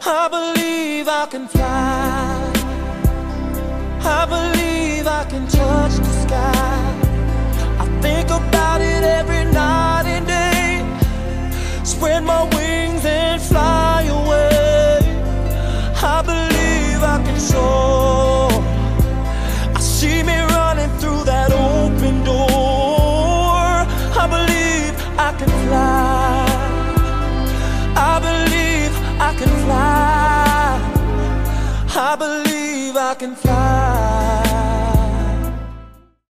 I believe I can fly. I believe I can touch the sky. I think about it every night and day. Spread my wings and fly away. I believe I can soar. I see me running through that open door. I believe I can fly. I believe I can fly. I believe I can fly.